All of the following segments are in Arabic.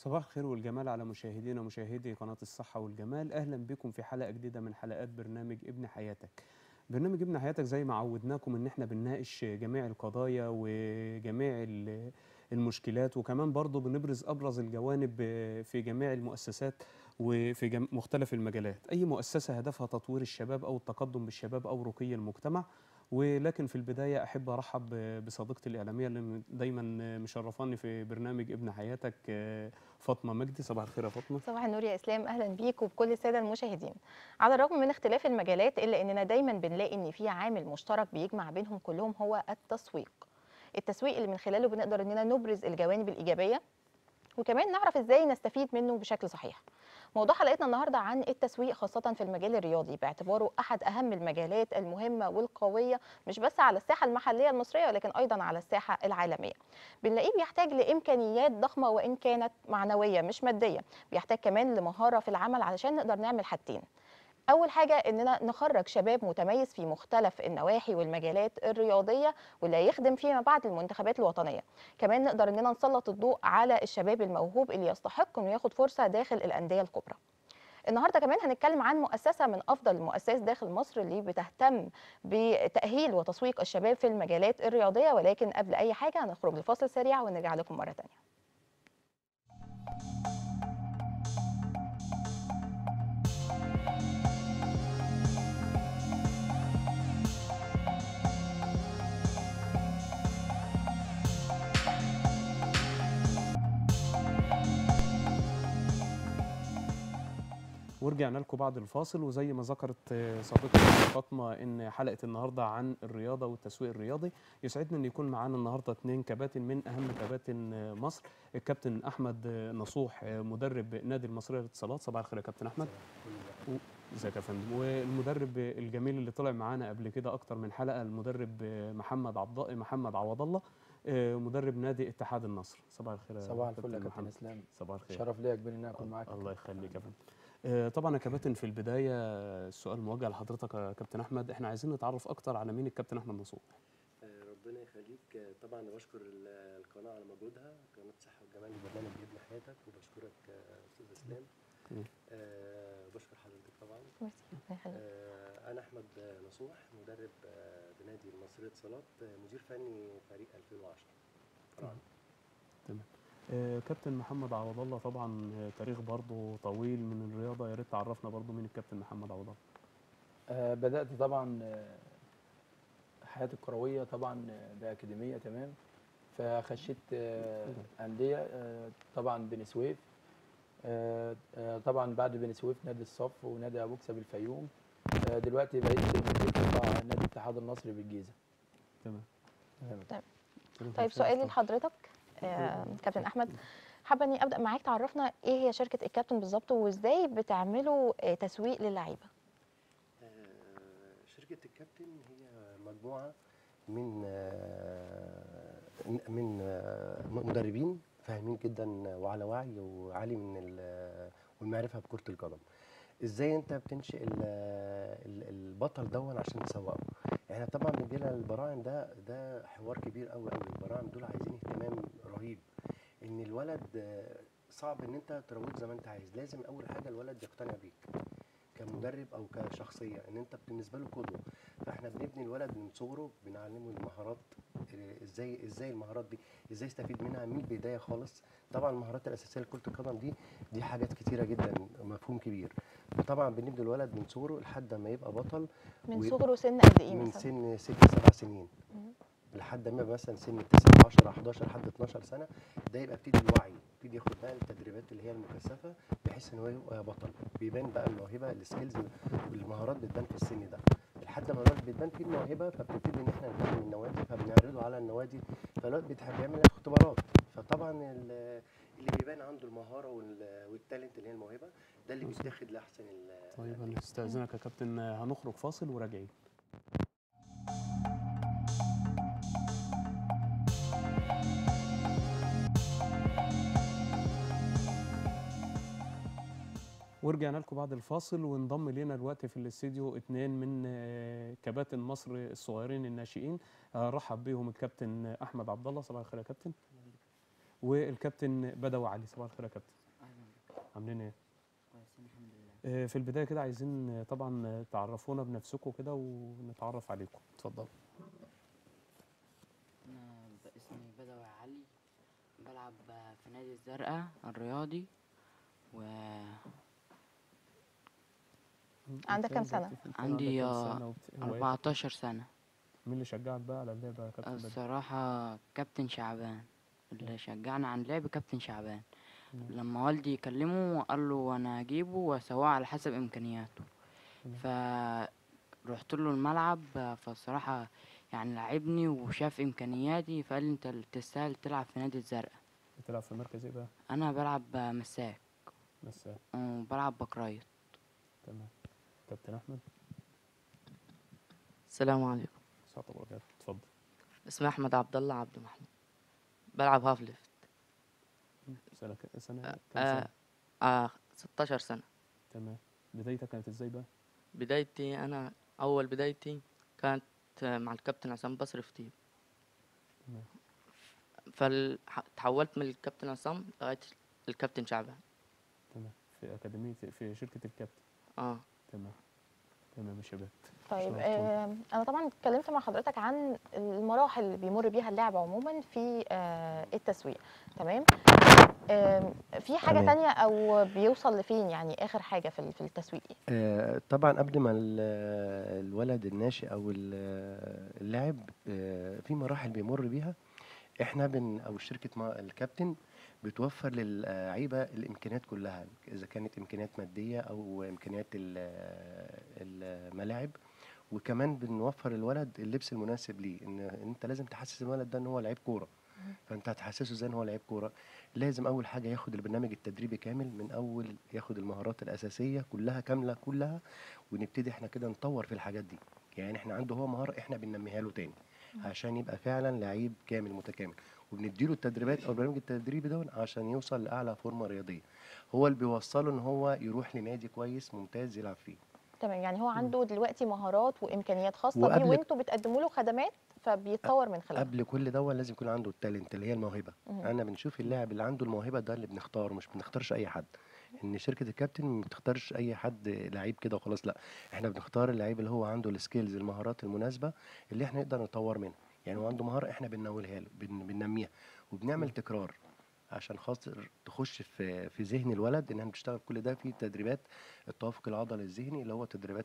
صباح الخير والجمال على مشاهدينا مشاهدي قناة الصحة والجمال. أهلا بكم في حلقة جديدة من حلقات برنامج ابن حياتك. برنامج ابن حياتك زي ما عودناكم إن احنا بنناقش جميع القضايا وجميع المشكلات، وكمان برضو بنبرز أبرز الجوانب في جميع المؤسسات وفي مختلف المجالات. أي مؤسسة هدفها تطوير الشباب أو التقدم بالشباب أو رقي المجتمع. ولكن في البداية أحب أرحب بصديقتي الإعلامية اللي دايما مشرفاني في برنامج ابن حياتك، فاطمة مجدي. صباح الخير يا فاطمة. صباح النور يا اسلام، اهلا بيك وبكل الساده المشاهدين. على الرغم من اختلاف المجالات الا اننا دايما بنلاقي ان في عامل مشترك بيجمع بينهم كلهم، هو التسويق. التسويق اللي من خلاله بنقدر اننا نبرز الجوانب الايجابيه وكمان نعرف ازاي نستفيد منه بشكل صحيح. موضوع حلقتنا النهارده عن التسويق خاصه في المجال الرياضي، باعتباره احد اهم المجالات المهمه والقويه مش بس على الساحه المحليه المصريه ولكن ايضا على الساحه العالميه. بنلاقيه بيحتاج لامكانيات ضخمه وان كانت معنويه مش ماديه، بيحتاج كمان لمهاره في العمل علشان نقدر نعمل حاجتين. أول حاجة إننا نخرج شباب متميز في مختلف النواحي والمجالات الرياضية واللي هيخدم فيما بعد المنتخبات الوطنية. كمان نقدر إننا نسلط الضوء على الشباب الموهوب اللي يستحق إنه ياخد فرصة داخل الأندية الكبرى. النهارده كمان هنتكلم عن مؤسسة من أفضل المؤسسات داخل مصر اللي بتهتم بتأهيل وتسويق الشباب في المجالات الرياضية، ولكن قبل أي حاجة هنخرج لفاصل سريع ونرجع لكم مرة تانية. ورجعنا لكم بعد الفاصل، وزي ما ذكرت صديقتي فاطمة ان حلقة النهارده عن الرياضة والتسويق الرياضي. يسعدنا ان يكون معانا النهارده اثنين كباتن من اهم كباتن مصر. الكابتن احمد نصوح، مدرب نادي المصرية للاتصالات. صباح الخير يا كابتن احمد. ازيك يا فندم. والمدرب الجميل اللي طلع معانا قبل كده اكتر من حلقة، المدرب محمد عوض الله، مدرب نادي اتحاد النصر. صباح الخير يا صباح الفل يا كابتن كابتن محمد. اسلام. صباح الخير. شرف ليا كبير ان انا اكون معاك. الله يخليك يا فندم. طبعا يا كباتن، في البدايه السؤال موجه لحضرتك يا كابتن احمد. احنا عايزين نتعرف اكتر على مين الكابتن احمد نصوح. ربنا يخليك. طبعا أنا بشكر القناه على مجهودها، قناه صحه وجمال وبرنامج ابن حياتك، وبشكرك استاذ اسلام. بشكر حضرتك طبعا. انا احمد نصوح، مدرب بنادي المصرية للاتصالات، مدير فني فريق 2010. تمام. كابتن محمد عوض الله، طبعا تاريخ برضه طويل من الرياضه. يا ريت تعرفنا برضه مين الكابتن محمد عوض الله. بدات طبعا حياتي الكرويه طبعا باكاديميه، تمام. فخشيت انديه، طبعا بني سويف، طبعا بعد بني سويف نادي الصف ونادي ابو كسب الفيوم. دلوقتي بقيت مدير قطاع نادي اتحاد النصر بالجيزه. تمام. طيب سؤالي لحضرتك كابتن احمد، حابه اني ابدا معاك تعرفنا ايه هي شركه الكابتن بالظبط وازاي بتعملوا تسويق للعيبه. شركه الكابتن هي مجموعه من مدربين فاهمين جدا وعلى وعي وعالي من والمعرفه بكره القدم. ازاي انت بتنشئ البطل دون عشان تسوقه؟ احنا طبعا بندينا البراعم، ده حوار كبير قوي قوي. البراعم دول عايزين اهتمام رهيب. ان الولد صعب ان انت تروضه زي ما انت عايز. لازم اول حاجه الولد يقتنع بيك كمدرب او كشخصيه، ان انت بالنسبه له قدوه. فاحنا بنبني الولد من صغره، بنعلمه المهارات، ازاي المهارات دي ازاي يستفيد منها من البدايه خالص. طبعا المهارات الاساسيه لكره القدم دي حاجات كتيره جدا، مفهوم كبير. فطبعا بنبني الولد من صغره لحد ما يبقى بطل. من صغره سن قد ايه مثلا؟ من سن 6-7 سنين لحد ما يبقى مثلا سن 9 10 11 لحد 12 سنه. ده يبقى ابتدي الوعي، ابتدي ياخد بقى التدريبات اللي هي المكثفه، بحيث ان هو يبقى بطل. بيبان بقى الموهبه، السكيلز والمهارات بتبان في السن ده. لحد ما الولد بتبان فيه الموهبه، فبنبتدي ان احنا نكلم النوادي، فبنعرضه على النوادي، فالولد بيعمل اختبارات. فطبعا اللي بيبان عنده المهاره والتالنت اللي هي الموهبه، ده اللي بيتاخد لاحسن. طيب انا استاذنك يا كابتن، هنخرج فاصل وراجعين. ورجعنا لكم بعد الفاصل، وانضم لنا دلوقتي في الاستديو اثنين من كباتن مصر الصغيرين الناشئين. رحب بيهم الكابتن احمد عبد الله. صباح الخير يا كابتن. والكابتن بدوي علي. صباح الخير يا كابتن، أهلا بك. عاملين ايه؟ كويسين الحمد لله. في البدايه كده عايزين طبعا تعرفونا بنفسكم كده ونتعرف عليكم، اتفضل. أنا اسمي بدوي علي، بلعب في نادي الزرقاء الرياضي. و عندك كام سنة؟ عندي هو إيه؟ 14 سنة. مين اللي شجعك بقى على اللعبه يا كابتن بدوي؟ الصراحة كابتن شعبان اللي شجعنا عن لعب، كابتن شعبان. تمام. لما والدي كلمه قال له أنا هجيبه وأسواه على حسب إمكانياته، تمام. فرحت له الملعب. فالصراحة يعني لعبني وشاف إمكانياتي فقال لي أنت اللي تستاهل تلعب في نادي الزرقاء. بتلعب في مركز ايه بقى؟ أنا بلعب مساك بس وبلعب بكرايت. تمام. كابتن احمد. السلام عليكم. ساعة وبركاته، اتفضل. اسمي احمد عبد الله عبد محمود، بلعب هاف ليفت. سنه كام سنه؟ 16 سنة. تمام. بدايتك كانت ازاي بقى؟ أول بدايتي كانت مع الكابتن عصام بصري في تيم، تمام. فتحولت من الكابتن عصام لغاية الكابتن شعبان. تمام. في اكاديميه في شركه الكابتن. تمام. تمام يا شباب. طيب شرفتونا. انا طبعا اتكلمت مع حضرتك عن المراحل اللي بيمر بيها اللاعب عموما في التسويق، تمام. في حاجه تمام. تانية او بيوصل لفين يعني اخر حاجه في التسويق ايه؟ طبعا قبل ما الولد الناشئ او اللاعب في مراحل بيمر بيها، احنا او شركه الكابتن بتوفر للعيبه الامكانيات كلها، اذا كانت امكانيات ماديه او امكانيات الملاعب، وكمان بنوفر الولد اللبس المناسب ليه. ان انت لازم تحسس الولد ده ان هو لعيب كوره، فانت هتحسسه ازاي ان هو لعيب كوره؟ لازم اول حاجه ياخد البرنامج التدريبي كامل، من اول ياخد المهارات الاساسيه كلها كامله كلها، ونبتدي احنا كده نطور في الحاجات دي. يعني احنا عنده هو مهاره احنا بننميها له تاني عشان يبقى فعلا لعيب كامل متكامل، وبنديله التدريبات او البرنامج التدريبي ده عشان يوصل لاعلى فورمه رياضيه. هو اللي بيوصله ان هو يروح لنادي كويس ممتاز يلعب فيه. تمام، يعني هو عنده دلوقتي مهارات وامكانيات خاصه بيه وقبل وانتوا بتقدموا له خدمات فبيتطور من خلالها. قبل كل ده لازم يكون عنده التالنت اللي هي الموهبه. انا بنشوف اللاعب اللي عنده الموهبه ده اللي بنختاره، مش بنختارش اي حد. ان شركه الكابتن ما بتختارش اي حد لعيب كده وخلاص، لا، احنا بنختار اللعيب اللي هو عنده السكيلز المهارات المناسبه اللي احنا نقدر نطور منها. يعني هو عنده مهاره احنا بننولها له، بننميها وبنعمل تكرار عشان خاطر تخش في ذهن الولد ان احنا بنشتغل كل ده في تدريبات التوافق العضلي الذهني، اللي هو تدريبات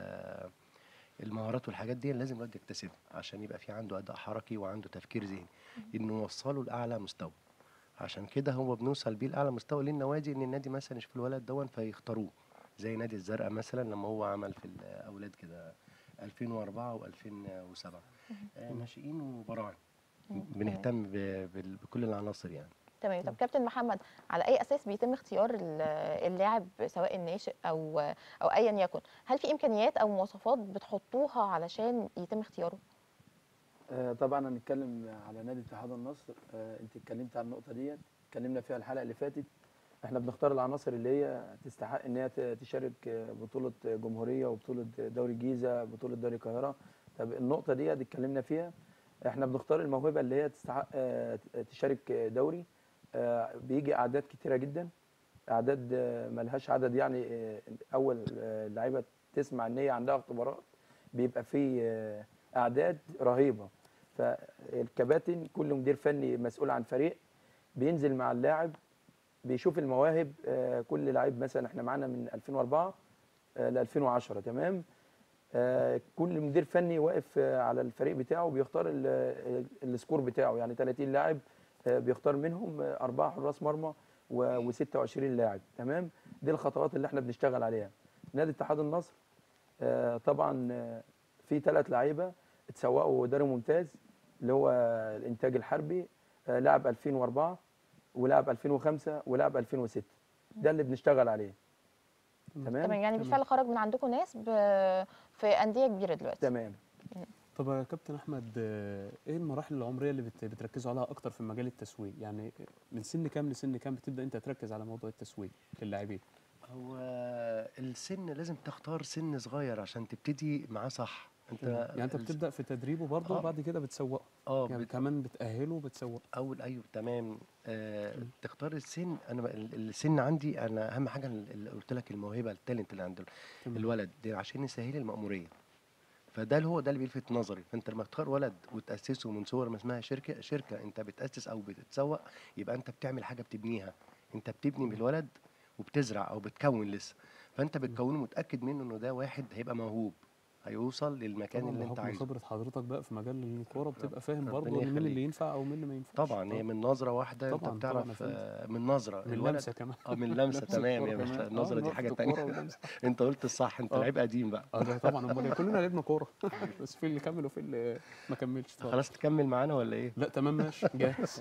المهارات والحاجات دي لازم الواحد يكتسبها عشان يبقى في عنده اداء حركي وعنده تفكير ذهني، انه نوصله لاعلى مستوى. عشان كده هو بنوصل بيه لاعلى مستوى للنوادي، ان النادي مثلا يشوف الولد دون فيختاروه، زي نادي الزرقاء مثلا لما هو عمل في الاولاد كده 2004 و2007 ناشئين وبراعم. بنهتم بكل العناصر يعني. تمام. طب كابتن محمد، على اي اساس بيتم اختيار اللاعب سواء الناشئ او ايا يكن؟ هل في امكانيات او مواصفات بتحطوها علشان يتم اختياره؟ طبعا هنتكلم على نادي اتحاد النصر. انت اتكلمت عن النقطه ديت، اتكلمنا فيها الحلقه اللي فاتت. احنا بنختار العناصر اللي هي تستحق ان هي تشارك بطوله جمهوريه وبطوله دوري الجيزه، بطوله دوري القاهره. طب النقطه ديت اتكلمنا فيها. احنا بنختار الموهبه اللي هي تستحق تشارك دوري. بيجي اعداد كتيره جدا، اعداد ملهاش عدد يعني. اول لعيبه تسمع ان هي عندها اختبارات بيبقى في اعداد رهيبه. فالكباتن كل مدير فني مسؤول عن فريق بينزل مع اللاعب بيشوف المواهب. كل لعيب مثلا احنا معانا من 2004 ل 2010، تمام. كل مدير فني واقف على الفريق بتاعه بيختار السكور بتاعه، يعني 30 لاعب بيختار منهم 4 حراس مرمى و26 لاعب، تمام. دي الخطوات اللي احنا بنشتغل عليها. نادي اتحاد النصر طبعا في 3 لعيبه اتسوقوا دوري ممتاز، اللي هو الانتاج الحربي، لاعب 2004 ولاعب 2005 ولاعب 2006. ده اللي بنشتغل عليه، تمام. يعني بالفعل خرج من عندكم ناس في انديه كبيره دلوقتي. تمام. طب يا كابتن احمد، ايه المراحل العمريه اللي بتركزوا عليها اكتر في مجال التسويق؟ يعني من سن كام لسن كام بتبدا انت تركز على موضوع التسويق للاعبين؟ هو السن لازم تختار سن صغير عشان تبتدي معاه صح. انت يعني انت بتبدا في تدريبه برضه وبعد كده بتسوقه، يعني كمان بتاهله وبتسوقه. ايوه تمام. تختار السن. انا السن عندي انا اهم حاجه اللي قلت لك الموهبه التالنت اللي عند الولد دي عشان يسهل المأموريه. فده اللي بيلفت نظري. فانت لما تختار ولد وتاسسه من صور ما اسمها شركه انت بتاسس او بتتسوق، يبقى انت بتعمل حاجه بتبنيها. انت بتبني بالولد وبتزرع او بتكون لسه. فانت بتكونه متاكد منه انه ده واحد هيبقى موهوب، هيوصل للمكان طبعا اللي انت بحكم عايزه. خبره حضرتك بقى في مجال الكوره بتبقى فاهم برضه ربنا مين اللي يخليك. ينفع او مين اللي ما ينفعش. طبعا هي من نظره واحده انت طبعا بتعرف. يا فندم. من نظره من الولد. لمسه كمان. من لمسه تمام الكورة يا باشا. كمان. النظره دي لمسة حاجه الكورة تانية. واللمسة. انت قلت الصح. انت لعيب قديم بقى. ده طبعا، امال إيه؟ كلنا لعبنا كوره بس في اللي كمل وفي اللي ما كملش. خلاص تكمل معانا ولا ايه؟ لا تمام ماشي جاهز.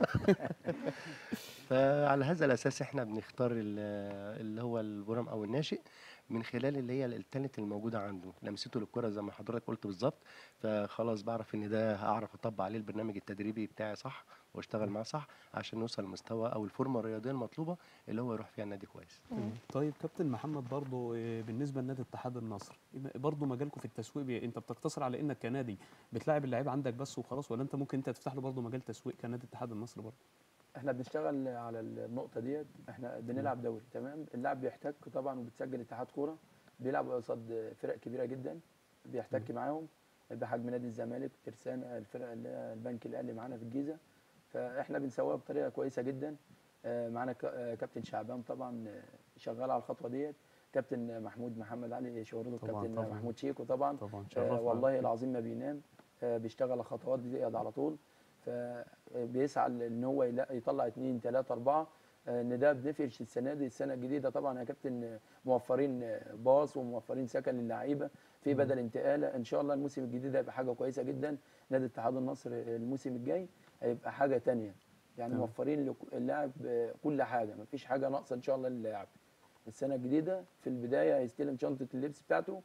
فعلى هذا الاساس احنا بنختار اللي هو البرام او الناشئ من خلال اللي هي التالنت الموجوده عنده، لمسته للكره زي ما حضرتك قلت بالظبط. فخلاص بعرف ان ده هعرف اطبق عليه البرنامج التدريبي بتاعي صح واشتغل معاه صح عشان نوصل للمستوى او الفورمه الرياضيه المطلوبه اللي هو يروح فيها النادي كويس. طيب كابتن محمد برضه بالنسبه لنادي اتحاد النصر برضه مجالكم في التسويق انت بتقتصر على انك كنادي بتلاعب اللعيبه عندك بس وخلاص، ولا انت ممكن انت تفتح له برضه مجال تسويق كنادي اتحاد النصر برضه؟ احنا بنشتغل على النقطه ديت. احنا بنلعب دوري تمام. اللاعب بيحتك طبعا وبتسجل اتحاد كوره، بيلعب قصاد فرق كبيره جدا، بيحتك معاهم بحجم نادي الزمالك، ترسانة، الفرق اللي هي البنك الاهلي معانا في الجيزه. فاحنا بنسويها بطريقه كويسه جدا. معانا كابتن شعبان طبعا شغال على الخطوه ديت، كابتن محمود محمد علي شهرته، كابتن محمود شيكو طبعا والله العظيم ما بينام، بيشتغل الخطوات دي على طول. فبيسعى ان هو يطلع 2 3 4. ان ده بنفرش السنه دي. السنه الجديده طبعا يا كابتن موفرين باص وموفرين سكن للعيبه في بدل انتقاله. ان شاء الله الموسم الجديد هيبقى حاجه كويسه جدا. نادي اتحاد النصر الموسم الجاي هيبقى حاجه ثانيه، يعني موفرين للاعب كل حاجه، مفيش حاجه ناقصه ان شاء الله للاعب. السنه الجديده في البدايه هيستلم شنطه اللبس بتاعته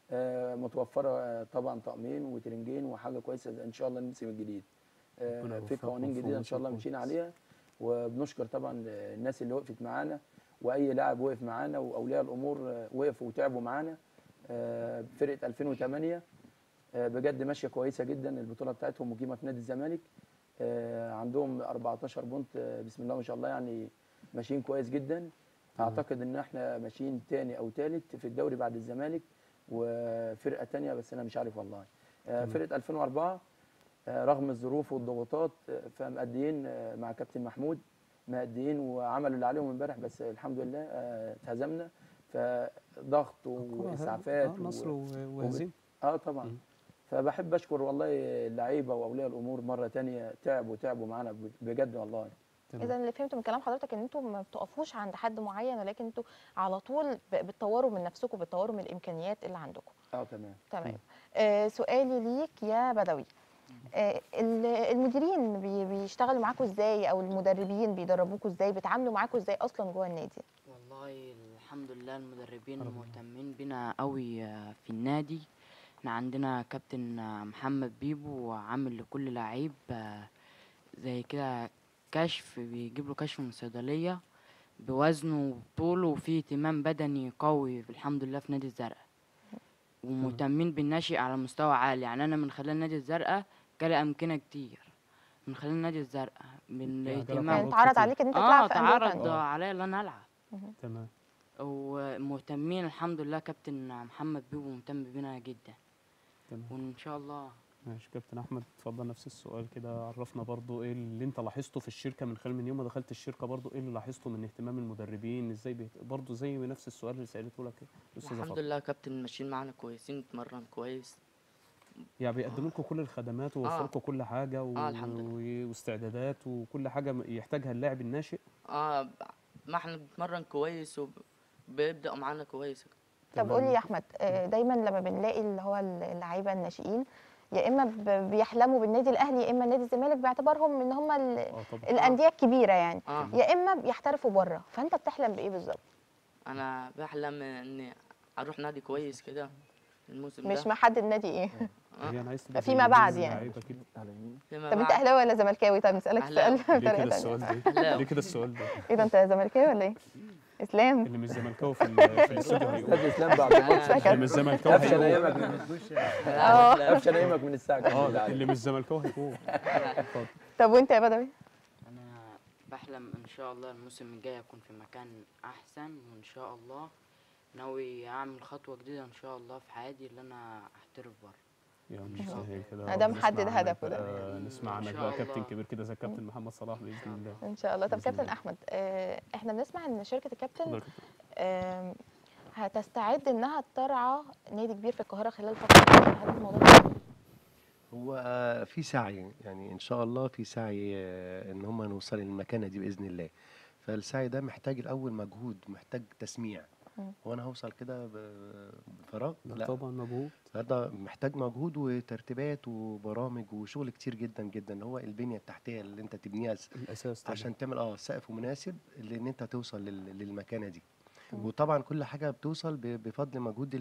متوفره طبعا طقمين وترنجين وحاجه كويسه ان شاء الله الموسم الجديد. في قوانين جديده ان شاء الله مشينا عليها. وبنشكر طبعا الناس اللي وقفت معانا، واي لاعب وقف معانا، واولياء الامور وقفوا وتعبوا معانا. فرقه 2008 بجد ماشيه كويسه جدا. البطوله بتاعتهم مقيمه في نادي الزمالك، عندهم 14 بونت بسم الله ما شاء الله، يعني ماشيين كويس جدا. اعتقد ان احنا ماشيين تاني او تالت في الدوري بعد الزمالك وفرقه تانيه بس انا مش عارف والله. فرقه 2004 رغم الظروف والضغوطات فمأديين مع كابتن محمود، مأديين وعملوا اللي عليهم امبارح، بس الحمد لله اتهزمنا. فضغط واسعافات نصر وهزيمه. طبعا. فبحب اشكر والله اللعيبه واولياء الامور مره ثانيه، تعبوا معانا بجد والله. اذا اللي فهمته من كلام حضرتك ان انتم ما بتقفوش عند حد معين، ولكن انتم على طول بتطوروا من نفسكم، بتطوروا من الامكانيات اللي عندكم. تمام. سؤالي ليك يا بدوي، المديرين بيشتغلوا معاكم ازاي، او المدربين بيدربوكم ازاي، بيتعاملوا معاكم ازاي اصلا جوه النادي؟ والله الحمد لله المدربين مهتمين بينا قوي في النادي. احنا عندنا كابتن محمد بيبو عامل لكل لعيب زي كده كشف، بيجيب له كشف من الصيدليه بوزنه وطوله، وفيه اهتمام بدني قوي الحمد لله في نادي الزرقاء. ومهتمين بالناشئ على مستوى عالي. يعني انا من خلال نادي الزرقاء جالي امكنه كتير من خلال نادي الزرقاء من الاهتمام. يعني اتعرض عليك ان انت تلعب في انديه اتعرض عليا ان انا العب. تمام. ومهتمين الحمد لله. كابتن محمد بيبو مهتم بينا جدا. تمام. وان شاء الله. ماشي. كابتن احمد اتفضل نفس السؤال كده، عرفنا برضو ايه اللي انت لاحظته في الشركه من خلال من يوم ما دخلت الشركه، برضو ايه اللي لاحظته من اهتمام المدربين، ازاي برضو زي نفس السؤال اللي سالته لك الاستاذه الحمد لله كابتن ماشيين معانا كويسين، نتمرن كويس، يعني بيقدموا لكم كل الخدمات ويوفروا لكم كل حاجه الحمد لله. واستعدادات وكل حاجه يحتاجها اللاعب الناشئ. ما احنا بنتمرن كويس وبيبدأوا معانا كويس. طب قول لي يا احمد، دايما لما بنلاقي اللي هو اللعيبه الناشئين يا اما بيحلموا بالنادي الاهلي يا اما نادي الزمالك باعتبارهم ان هم الانديه الكبيره يعني، يا اما بيحترفوا بره، فانت بتحلم بايه بالظبط؟ انا بحلم اني اروح نادي كويس كده الموسم مش محدد نادي ايه؟ انا عايز فيما بعد يعني. طب انت اهلاوي ولا زملكاوي؟ طب نسالك سؤال ليه كده السؤال ده؟ ليه كده السؤال ده؟ ايه ده انت زملكاوي ولا ايه؟ اسلام اللي مش زملكاوي في في الاستوديو هيقول. استاذ اسلام بعد الماتش اللي مش زملكاوي قفشه هيقول. نايمك قفشه نايمك من الساعه كام اه اللي مش زملكاوي هيقول. اتفضل. طب وانت يا بدوي؟ انا بحلم ان شاء الله الموسم الجاي اكون في مكان احسن، وان شاء الله ناوي اعمل خطوه جديده ان شاء الله في حياتي، اللي انا احترف بره. يا مسهل كده. ده ربنا محدد يسمع عنك هدفه ده. بقى، نسمع إن عنك شاء بقى كابتن الله. كبير كده زي كابتن محمد صلاح باذن الله. ان شاء الله. طب بإذن كابتن الله. احمد، احنا بنسمع ان شركه الكابتن اتفضل يا كابتن. هتستعد انها ترعى نادي كبير في القاهره خلال الفتره الجايه، هل الموضوع ده هو في سعي، يعني ان شاء الله في سعي ان هم نوصل للمكانه دي باذن الله. فالسعي ده محتاج الاول مجهود، محتاج تسميع. هو انا هوصل كده بفراغ؟ لا طبعا مجهود. ده محتاج مجهود وترتيبات وبرامج وشغل كتير جدا جدا. هو البنيه التحتيه اللي انت تبنيها الاساس طبعا. عشان تعمل سقف مناسب لان انت توصل للمكانه دي. وطبعا كل حاجه بتوصل بفضل مجهود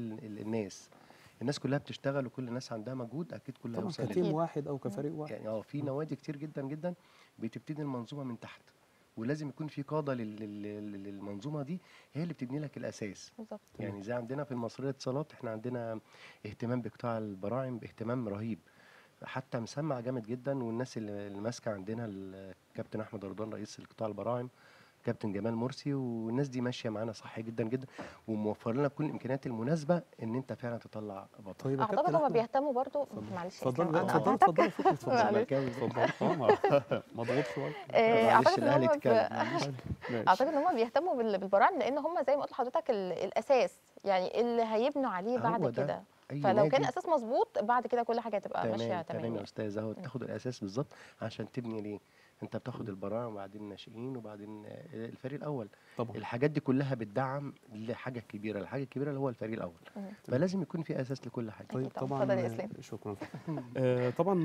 الناس كلها بتشتغل، وكل الناس عندها مجهود، اكيد كلها طبعا هيوصل كتيم واحد او كفريق واحد. يعني في نوادي كتير جدا جدا بتبتدي المنظومه من تحت، ولازم يكون في قاده للمنظومه دي، هي اللي بتبني لك الاساس. بالظبط؟ يعني زي عندنا في المصريه للاتصالات، احنا عندنا اهتمام بقطاع البراعم باهتمام رهيب، حتى مسمع جامد جدا. والناس اللي ماسكه عندنا الكابتن احمد رضوان رئيس القطاع البراعم، كابتن جمال مرسي، والناس دي ماشيه معانا صح جدا جدا، وموفر لنا كل الامكانيات المناسبه ان انت فعلا تطلع بطل. طيب يا اعتقد كابتن هم احمد، بيهتموا برضو. معلش يا اتفضل إسلام، أنا اتفضل قطعتك. اتفضل اتفضل زملكاوي. اتفضل. مضغوط شويه. اعتقد معلش ان الاهلي هم اتكلم. اعتقد ان هم بيهتموا بالبراعم، لان هم زي ما قلت لحضرتك الاساس، يعني اللي هيبنوا عليه هو بعد ده. كده. أي فلو كان نادي. الاساس مظبوط بعد كده كل حاجه هتبقى ماشيه تمام تمام تمام يا يعني. استاذ، اهو تاخد الاساس بالظبط عشان تبني ليه. انت بتاخد البراعم وبعدين الناشئين وبعدين الفريق الاول. طبعا. الحاجات دي كلها بتدعم لحاجه كبيره، الحاجه الكبيره اللي هو الفريق الاول. فلازم يكون في اساس لكل حاجه. طيب أكيد طبعاً. طبعا. اتفضل يا إسلام. شكرا. طبعا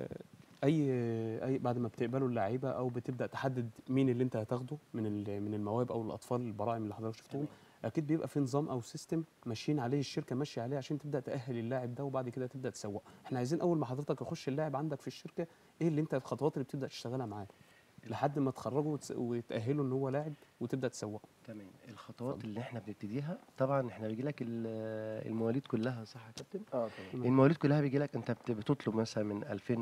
اي بعد ما بتقبلوا اللعيبه او بتبدا تحدد مين اللي انت هتاخده من المواهب او الاطفال البراعم اللي حضرتك شفتهم، اكيد بيبقى في نظام او سيستم ماشيين عليه، الشركه ماشيه عليه عشان تبدا تاهل اللاعب ده، وبعد كده تبدا تسوق. احنا عايزين اول ما حضرتك يخش اللاعب عندك في الشركه، ايه اللي انت الخطوات اللي بتبدا تشتغلها معاه لحد ما تخرجه وتاهله ان هو لاعب وتبدا تسوقه. تمام. الخطوات اللي احنا بنبتديها، طبعا احنا بيجي لك المواليد كلها، صح يا كابتن؟ طبعا. المواليد كلها بيجي لك، انت بتطلب مثلا من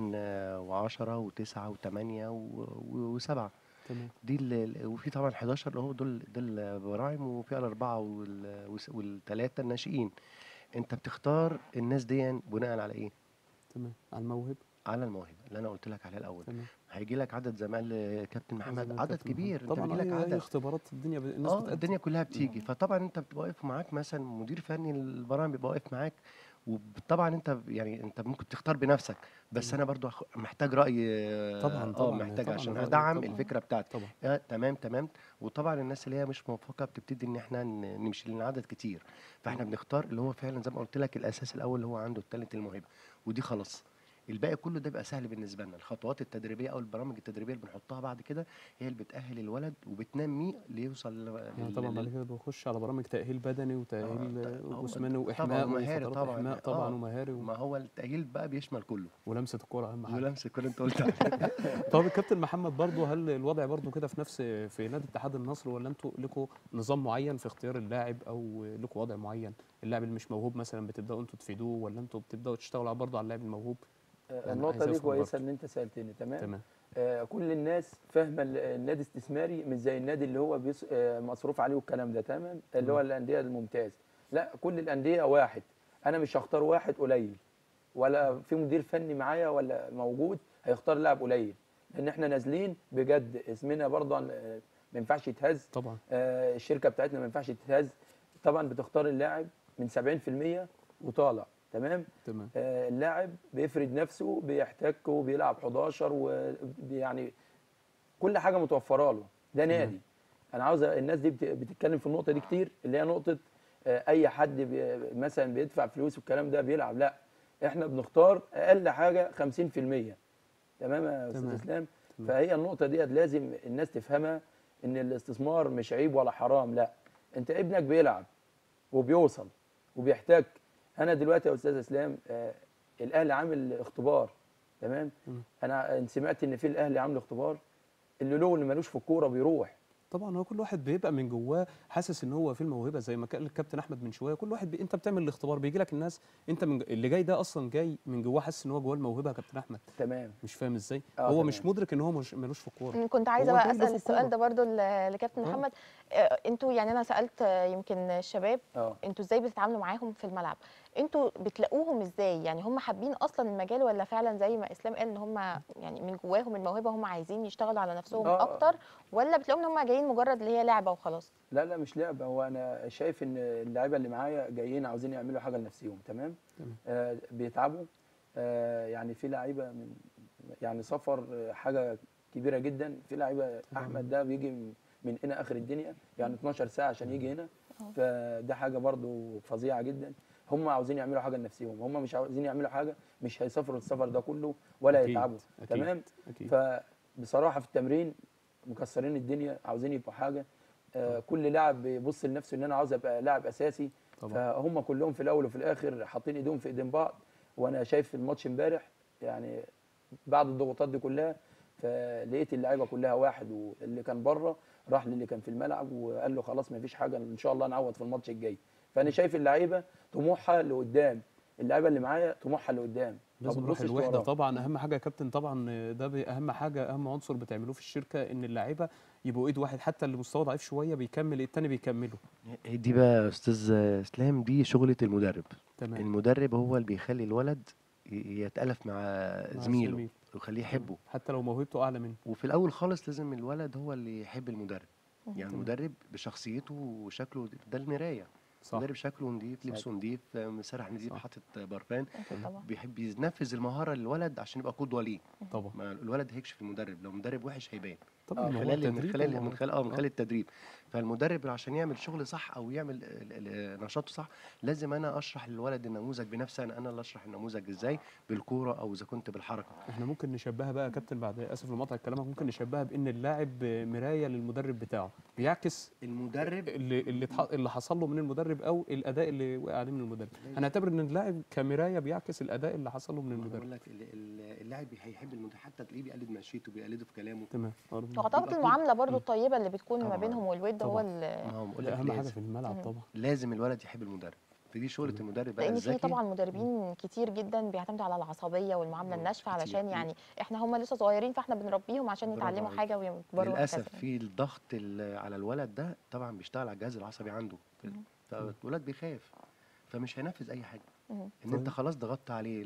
2010 و9 و8 و7. تمام. دي وفي طبعا 11 اللي هو دول البراعم، وفي الاربعه والثلاثه الناشئين. انت بتختار الناس دي بناء على ايه؟ تمام. على الموهبه. على الموهبه اللي انا قلت لك عليها الاول. تمام. هيجي لك عدد زي ما قال كابتن محمد، زي ما عدد كابتن كبير. محمد. انت طبعا بيجي لك اي عدد اختبارات الدنيا الناس بتقدم. الدنيا كلها بتيجي. فطبعا انت بتبقى واقف معاك مثلا مدير فني البراعم بيبقى واقف معاك، وطبعا انت يعني انت ممكن تختار بنفسك، بس انا برضو محتاج راي. طبعا محتاج طبعا عشان الرأي ادعم طبعا. الفكره بتاعتي. طبعا. تمام. وطبعا الناس اللي هي مش موفقه بتبتدي ان احنا نمشي لنا عدد كتير، فاحنا بنختار اللي هو فعلا زي ما قلت لك الاساس الاول اللي هو عنده التالنت الموهبه، ودي خلاص. الباقي كله ده بيبقى سهل بالنسبه لنا. الخطوات التدريبيه او البرامج التدريبيه اللي بنحطها بعد كده هي اللي بتاهل الولد وبتنميه ليوصل يعني طبعا بعد كده بيخش على برامج تاهيل بدني وتاهيل جسماني طبعا واحماء ومهاري وفترات طبعا. احماء طبعا ومهاري ما هو التاهيل بقى بيشمل كله، ولمسه الكوره اهم حاجه. ولمس الكوره انت قلت عليها. طب الكابتن محمد برضو، هل الوضع برضو كده في نادي اتحاد النصر، ولا انتوا لكم نظام معين في اختيار اللاعب، او لكم وضع معين؟ اللاعب اللي مش موهوب مثلا بتبداوا انتوا تفيدوه، ولا انتوا بتبداوا تشتغلوا برضو على اللاعب الموهوب؟ النقطة دي كويسة إن أنت سألتني. تمام. كل الناس فاهمة النادي استثماري مش زي النادي اللي هو مصروف عليه والكلام ده. تمام. اللي هو الأندية الممتاز. لا، كل الأندية واحد. أنا مش هختار واحد قليل، ولا في مدير فني معايا ولا موجود هيختار لاعب قليل، لأن إحنا نازلين بجد. اسمنا برضه ما ينفعش يتهز. طبعا. الشركة بتاعتنا ما ينفعش تتهز. طبعا بتختار اللاعب من 70% وطالع. تمام. اللاعب بيفرد نفسه، بيحتك وبيلعب 11، ويعني كل حاجه متوفره له. ده نادي. انا عاوز الناس دي بتتكلم في النقطه دي كتير، اللي هي نقطه اي حد مثلا بيدفع فلوس والكلام ده بيلعب. لا، احنا بنختار اقل حاجه 50%. تمام يا استاذ اسلام؟ فهي النقطه دي لازم الناس تفهمها، ان الاستثمار مش عيب ولا حرام. لا، انت ابنك بيلعب وبيوصل وبيحتاج. انا دلوقتي يا استاذ اسلام الاهلي عامل اختبار. تمام. انا سمعت ان في الاهلي عامل اختبار، اللي له اللي مالوش في الكوره بيروح. طبعا هو كل واحد بيبقى من جواه حاسس ان هو في الموهبه، زي ما قال الكابتن احمد من شويه، كل واحد انت بتعمل الاختبار بيجي لك الناس، انت اللي جاي ده اصلا جاي من جواه حاسس ان هو جواه الموهبه يا كابتن احمد. تمام. مش فاهم ازاي هو تمام. مش مدرك ان هو مش ملوش في الكوره. كنت عايزه هو بقى جاي له اسال في السؤال الكورة. ده برضو لكابتن آه. محمد. انتوا يعني انا سالت يمكن الشباب اه انتوا ازاي بتتعاملوا معاهم في الملعب؟ انتوا بتلاقوهم ازاي؟ يعني هم حابين اصلا المجال، ولا فعلا زي ما اسلام قال ان هم يعني من جواهم الموهبه، هم عايزين يشتغلوا على نفسهم اكتر، ولا بتلاقوهم ان هم جايين مجرد اللي هي لعبه وخلاص؟ لا لا مش لعبه، هو انا شايف ان اللعيبه اللي معايا جايين عاوزين يعملوا حاجه لنفسهم. تمام. بيتعبوا. يعني في لعيبه من يعني سفر حاجه كبيره جدا. في لعيبه احمد ده بيجي من هنا اخر الدنيا، يعني 12 ساعه عشان يجي هنا. فده حاجه برضو فظيعه جدا. هم عاوزين يعملوا حاجه لنفسهم، هم مش عاوزين يعملوا حاجه، مش هيسافروا السفر ده كله ولا أكيد. يتعبوا. أكيد. تمام. أكيد. فبصراحه في التمرين مكسرين الدنيا، عاوزين يبقوا حاجه. كل لاعب بيبص لنفسه ان انا عاوز ابقى لاعب اساسي. طبعا. فهم كلهم في الاول وفي الاخر حاطين ايديهم في ايدين بعض. وانا شايف الماتش امبارح يعني بعد الضغوطات دي كلها، فلقيت اللعيبه كلها واحد، واللي كان بره راح للي كان في الملعب وقال له خلاص ما فيش حاجه ان شاء الله نعوض في الماتش الجاي. فانا شايف اللعيبه طموحها لقدام، اللعيبه اللي معايا طموحها لقدام، ما لازم روح بتبصش الوحده لورا. طبعا، اهم حاجه يا كابتن طبعا. ده اهم حاجه، اهم عنصر بتعملوه في الشركه ان اللاعيبه يبقوا ايد واحد، حتى اللي مستواه ضعيف شويه بيكمل التاني بيكمله. دي بقى يا استاذ اسلام دي شغله المدرب. تمام. المدرب هو اللي بيخلي الولد يتألف مع مع زميله الزميل. ويخليه يحبه. حتى لو موهبته اعلى منه. وفي الاول خالص لازم الولد هو اللي يحب المدرب. يعني تمام. المدرب بشخصيته وشكله ده المرايه. صح. المدرب شكله نضيف، لبسه نضيف، مسرح نضيف، صح. حاطط برفان، اكيد طبعا. بيحب ينفذ المهاره للولد عشان يبقى قدوه ليه. طبعا. ما الولد هيكشف المدرب، لو مدرب وحش هيبان طبعا ما هو من التدريب خلال وما هو- من خلال من خلال التدريب. فالمدرب عشان يعمل شغل صح او يعمل نشاطه صح لازم انا اشرح للولد النموذج بنفسي. انا اللي اشرح النموذج ازاي بالكوره او اذا كنت بالحركه. احنا ممكن نشبهها بقى يا كابتن، بعد اسف لمقاطعه كلامك، ممكن نشبهها بان اللاعب مرايه للمدرب بتاعه، بيعكس المدرب اللي حصل له من المدرب او الاداء اللي وقع عليه من المدرب. هنعتبر ان اللاعب كمرايه بيعكس الاداء اللي حصل له من بقول المدرب. لك اللاعب هيحب المدرب، حتى تلاقيه بيقلد مشيته بيقلده في كلامه. تمام. واعتقد المعامله برضو الطيبه اللي بتكون ما طبعاً. بينهم والود هو طبعاً. اللي، ما هو بقول ده لك اهم حاجه لازم في الملعب طبعا. لازم الولد يحب المدرب. فدي شغله المدرب بقى لان في الذكي. طبعا مدربين كتير جدا بيعتمدوا على العصبيه والمعامله الناشفه، كتير. علشان يعني احنا هم لسه صغيرين فاحنا بنربيهم عشان برافو يتعلموا عليك. حاجه ويكبروا للاسف وهكذا. في الضغط على الولد ده طبعا بيشتغل على الجهاز العصبي عنده. فالولد بيخاف فمش هينفذ اي حاجه. ان انت خلاص ضغطت عليه.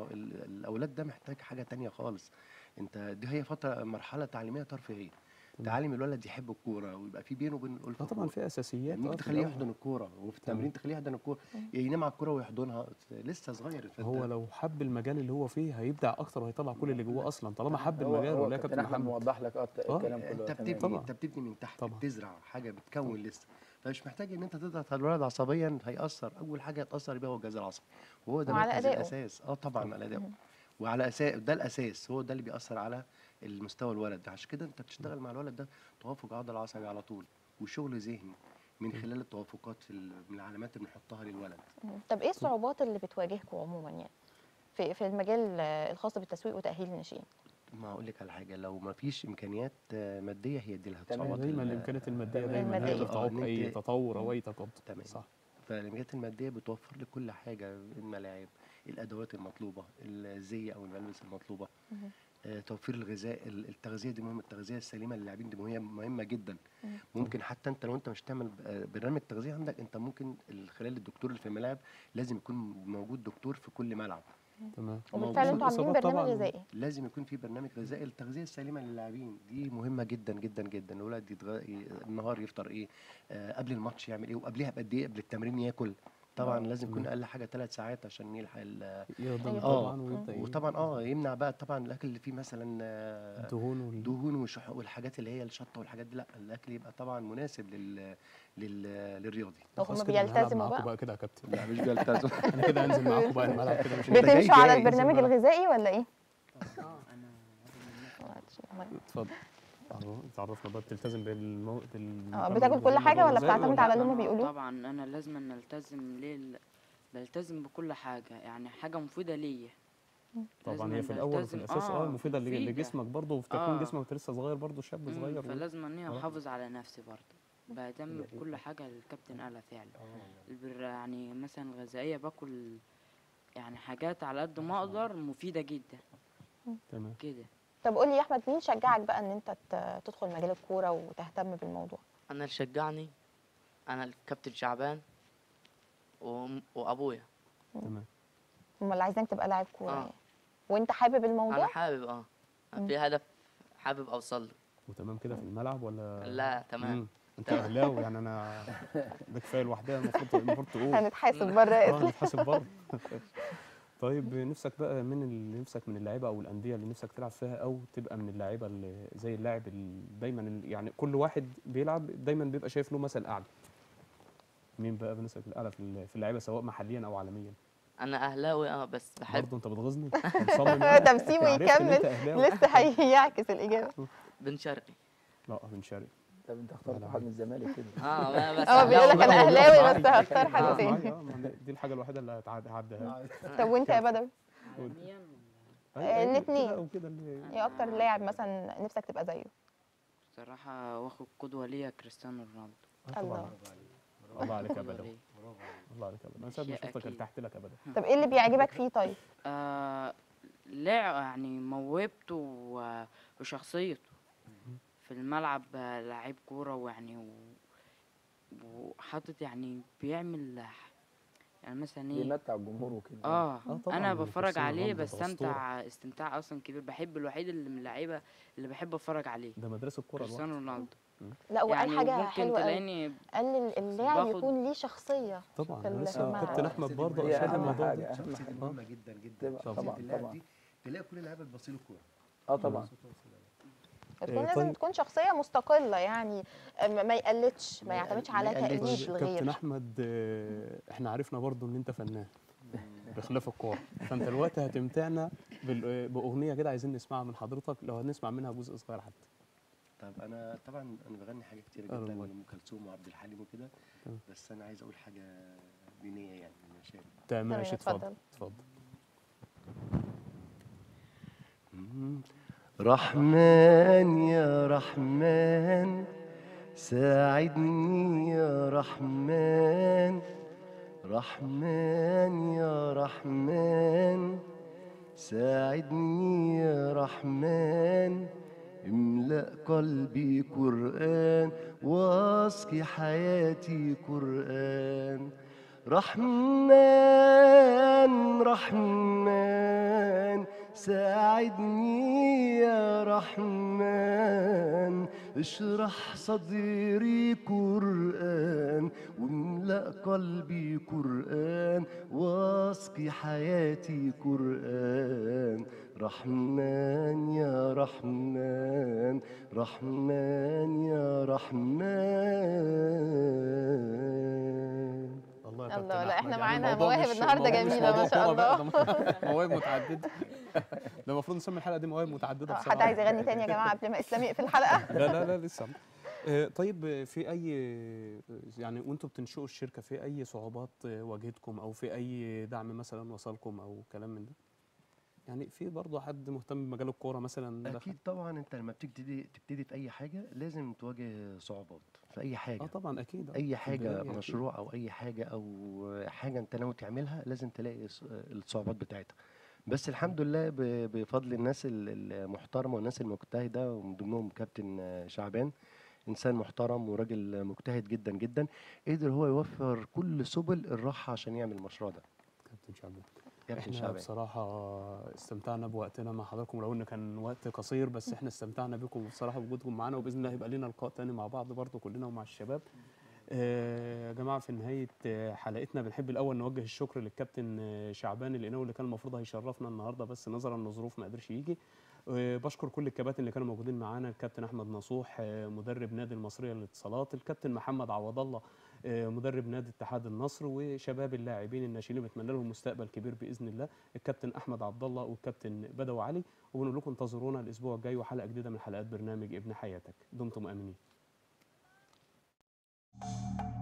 الاولاد ده محتاج حاجه تانية خالص. انت دي هي فتره مرحله تعليميه ترفيهيه. تعلم الولد يحب الكوره ويبقى في بينه وبين الالفه. طبعا في اساسيات. يعني ممكن في تخليه الأول. يحضن الكوره وفي التمرين تخليه يحضن الكوره، ينام على الكوره ويحضنها لسه صغير. هو لو حب المجال اللي هو فيه هيبدع اكتر وهيطلع كل اللي جوه اصلا، طالما حب هو المجال. ولا يا كابتن كابتن احمد محمد؟ موضح لك الكلام كله. انت تمام. بتبني انت بتبني من تحت. طبعا. بتزرع حاجه بتكون لسه. فمش محتاج ان انت تضغط على الولد عصبيا. هيأثر اول حاجه هيتأثر بيها هو الجهاز العصبي، وهو ده وعلى مركز أدائه. الاساس. طبعا على ادائه. وعلى اساس ده الاساس، هو ده اللي بيأثر على المستوى الولد. عشان كده انت بتشتغل مع الولد ده توافق عضل عصبي على طول وشغل ذهني من خلال التوافقات من العلامات اللي بنحطها للولد. طب ايه الصعوبات اللي بتواجهكم عموما يعني في المجال الخاص بالتسويق وتأهيل الناشئين؟ ما اقول لك على حاجه، لو ما فيش امكانيات ماديه هي دي اللي تمام. هتصعب دايما الامكانيات الماديه تمام. دايما هي اللي المادية. بتعوق إن اي أنت- تطور او اي تقدم. تمام. صح. فالامكانيات الماديه بتوفر لك كل حاجه، الملاعب، الادوات المطلوبه، الزي او الملابس المطلوبه، توفير الغذاء، التغذيه دي مهمه. التغذيه السليمه للاعبين دي مهمه جدا. ممكن حتى انت لو انت مش تعمل برنامج تغذيه عندك، انت ممكن خلال الدكتور اللي في الملاعب لازم يكون موجود دكتور في كل ملعب. تمام. وبالفعل انتوا عاملين الإصابات برنامج طبعاً. غذائي. لازم يكون في برنامج غذائي. التغذيه السليمه للاعبين دي مهمه جدا جدا جدا. الولد النهار يفطر ايه، قبل الماتش يعمل ايه، وقبلها بقد ايه قبل التمرين ياكل. طبعا لازم يكون اقل حاجه 3 ساعات عشان يلحق يهضم أيوة. طبعا ويبدا وطبعا يمنع بقى طبعا الاكل اللي فيه مثلا الدهون دهون والحاجات اللي هي الشطه والحاجات دي. لا، الاكل يبقى طبعا مناسب للرياضي. هم بيلتزموا بقى بقى؟ كده يا كابتن. لا مش بيلتزم. انا كده هنزل معاكم بقى الملعب كده. مش بتمشوا على جاهز البرنامج الملعب. الغذائي ولا ايه؟ اتفضل. تعرفنا بقى بتلتزم بتاكل كل حاجه ولا بتعتمد على اللي هم بيقولوه؟ طبعا انا لازم نلتزم. ليه؟ بلتزم بكل حاجه، يعني حاجه مفيده ليا. طبعا هي في لازم الاول وفي نلتزم. الاساس مفيده مفيدة. لجسمك برضه، وفي تكوين جسمك، وانت لسه صغير برضه، شاب صغير فلازم اني آه. احافظ على نفسي برضه، بهتم بكل حاجه الكابتن قالها فعلا. يعني مثلا غذائيه باكل يعني حاجات على قد ما اقدر مفيده جدا تمام. كده. طب قول لي يا احمد، مين شجعك بقى ان انت تدخل مجال الكوره وتهتم بالموضوع؟ انا اللي شجعني انا الكابتن شعبان وابويا. تمام. هم اللي عايزينك تبقى لاعب كوره آه. يعني، وانت حابب انا الموضوع؟ حابب في هدف حابب اوصل له. وتمام كده في الملعب ولا؟ لا تمام. انت اهلاوي يعني، انا ده كفايه لوحدها، المفروض تقول. هنتحاسب بره يا اسلام. نتحاسب بره. طيب نفسك بقى نفسك من اللعيبه او الانديه اللي نفسك تلعب فيها، او تبقى من اللعيبه اللي زي اللاعب دايما يعني كل واحد بيلعب دايما بيبقى شايف له مثل اعلى. مين بقى بالنسبه للاعلى في اللعيبه سواء محليا او عالميا؟ انا اهلاوي بس بحب. برضه انت بتغيظني مصمم يعني؟ طب سيبه عرفت إن أنت يكمل، أهلاوي. لسه هيعكس الاجابه. بن شرقي. لا بن شرقي. طب انت اخترت لا، واحد من الزمالك كده. بس هو بيقول لك انا هو بيقف اهلاوي معايا. بس هختار حد بيقف تاني. معايا، ما دي الحاجه الوحيده اللي هعديها. طب وانت يا بدوي؟ عالميا الاتنين. كده او كده اللي ايه اكتر لاعب مثلا نفسك تبقى زيه؟ بصراحه واخد قدوه ليا كريستيانو رونالدو. الله. الله عليك يا قدوة بدوي. ليا. الله عليك يا بدوي. انا ساعه ما شيء شفتك أكيد. ارتحت لك يا بدوي. طب ايه اللي بيعجبك فيه طيب؟ يعني موهبته وشخصيته في الملعب. لعيب كورة ويعني وحاطط يعني بيعمل يعني مثلا ايه. بيمتع الجمهور وكده. طبعاً انا بتفرج كريستيانو عليه رونالدو ده بستمتع استمتاع اصلا كبير. بحب الوحيد اللي من اللعيبه اللي بحب اتفرج عليه ده مدرسه الكوره كريستيانو لوحده. رونالدو. لا وقال يعني حاجه ممكن حلوه قوي، تلاقيني قال اللاعب باخد- يكون ليه شخصيه طبعا في لسه الملعب. كابتن احمد برضه هي اشار أهم الموضوع حاجة، ده. أهم شخصية حاجة. مهمة جدا جدا. طبعاً، شخصية طبعاً. اللاعب دي تلاقي كل اللعيبه تبصيله الكوره. طبعا. تكون لازم طيب. تكون شخصيه مستقله يعني، ما يقلدش، ما يعتمدش على ما يقلدش. تقليد طيب الغير. كابتن احمد، احنا عرفنا برضه ان انت فنان بخلاف الكوره، فانت دلوقتي هتمتعنا باغنيه كده عايزين نسمعها من حضرتك، لو هنسمع منها جزء صغير حتى. طب انا طبعا انا بغني حاجات كتير جدا لام كلثوم وعبد الحليم وكده، بس انا عايز اقول حاجه دينيه يعني من المشاهد. تمام ماشي، اتفضل. اتفضل. رحمن يا رحمن ساعدني يا رحمن، رحمن يا رحمن ساعدني يا رحمن، املأ قلبي قرآن واسقي حياتي قرآن. رحمن رحمن ساعدني يا رحمن، اشرح صدري قرآن واملأ قلبي قرآن واسقي حياتي قرآن. رحمن يا رحمن، رحمن يا رحمن. الله يا كابتن الله، لا أحمد، احنا يعني معانا الموضوع مواهب مش- النهارده الموضوع مش جميله ما موضوع شاء كورة بقى، الله. ده مواهب متعدده. ده المفروض نسمي الحلقه دي مواهب متعدده حد بصراحه. عايز يغني تاني يا جماعه قبل ما اسلام يقفل الحلقه؟ لا لسه. طيب في اي يعني وانتوا بتنشئوا الشركه في اي صعوبات واجهتكم، او في اي دعم مثلا وصلكم او كلام من ده؟ يعني في برضه حد مهتم بمجال الكوره مثلا دخل؟ اكيد طبعا انت لما تبتدي في اي حاجه لازم تواجه صعوبات في اي حاجه. طبعا اكيد. اي في حاجه البداية أكيد. مشروع او اي حاجه او حاجه انت ناوي تعملها لازم تلاقي الصعوبات بتاعتها. بس الحمد لله بفضل الناس المحترمه والناس المجتهده، ومن ضمنهم كابتن شعبان، انسان محترم وراجل مجتهد جدا جدا، قدر هو يوفر كل سبل الراحه عشان يعمل المشروع ده. كابتن شعبان، كابتن احنا شعبان بصراحه استمتعنا بوقتنا مع حضراتكم، لو ان كان وقت قصير بس احنا استمتعنا بكم بصراحه بوجودكم معانا، وباذن الله هيبقى لنا لقاء تاني مع بعض برضه كلنا ومع الشباب. يا جماعه في نهايه حلقتنا بنحب الاول نوجه الشكر للكابتن شعبان القناوي اللي كان المفروض هيشرفنا النهارده، بس نظرا لظروف ما قدرش يجي. بشكر كل الكباتن اللي كانوا موجودين معانا، الكابتن احمد نصوح مدرب نادي المصريه للاتصالات، الكابتن محمد عوض الله مدرب نادي اتحاد النصر، وشباب اللاعبين الناشئين بتمنى لهم مستقبل كبير باذن الله، الكابتن احمد عبد الله والكابتن بدوي علي. وبنقول لكم انتظرونا الاسبوع الجاي وحلقه جديده من حلقات برنامج ابن حياتك. دمتم امنين.